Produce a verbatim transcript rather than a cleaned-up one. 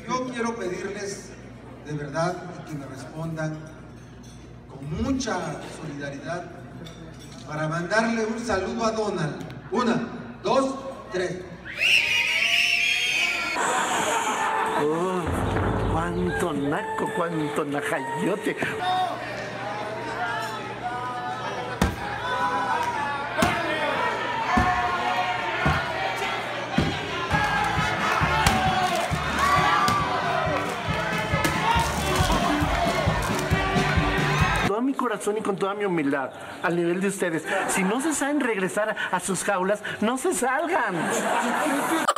yo quiero pedirles de verdad y que me respondan con mucha solidaridad para mandarle un saludo a Donald. Una, dos, tres. Oh, cuánto naco, cuánto najayote. Todo mi corazón y con toda mi humildad, al nivel de ustedes, si no se saben regresar a sus jaulas, no se salgan.